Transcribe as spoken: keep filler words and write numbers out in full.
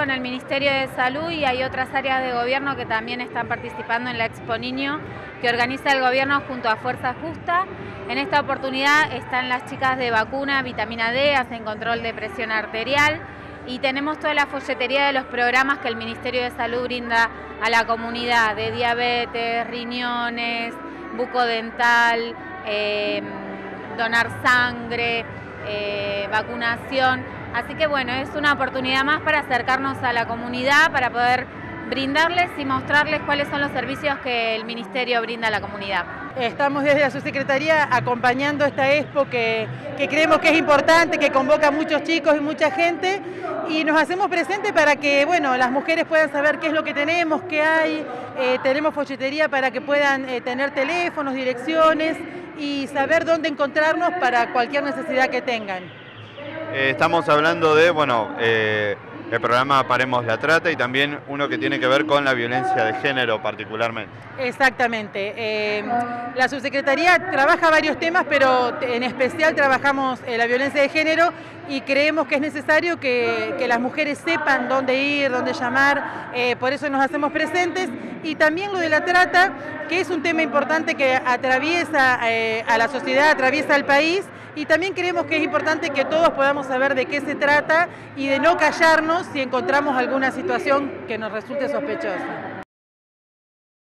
con el Ministerio de Salud y hay otras áreas de gobierno que también están participando en la Expo Niño que organiza el gobierno junto a Fuerza Justa. En esta oportunidad están las chicas de vacuna, vitamina D, hacen control de presión arterial y tenemos toda la folletería de los programas que el Ministerio de Salud brinda a la comunidad, de diabetes, riñones, bucodental, eh, donar sangre, eh, vacunación. Así que bueno, es una oportunidad más para acercarnos a la comunidad, para poder brindarles y mostrarles cuáles son los servicios que el Ministerio brinda a la comunidad. Estamos desde la subsecretaría acompañando esta expo que, que creemos que es importante, que convoca a muchos chicos y mucha gente y nos hacemos presentes para que bueno, las mujeres puedan saber qué es lo que tenemos, qué hay, eh, tenemos folletería para que puedan eh, tener teléfonos, direcciones y saber dónde encontrarnos para cualquier necesidad que tengan. Eh, estamos hablando de, bueno, eh, el programa Paremos la Trata y también uno que tiene que ver con la violencia de género particularmente. Exactamente. Eh, la subsecretaría trabaja varios temas, pero en especial trabajamos eh, la violencia de género y creemos que es necesario que, que las mujeres sepan dónde ir, dónde llamar, eh, por eso nos hacemos presentes. Y también lo de la trata, que es un tema importante que atraviesa eh, a la sociedad, atraviesa al país. Y también creemos que es importante que todos podamos saber de qué se trata y de no callarnos si encontramos alguna situación que nos resulte sospechosa.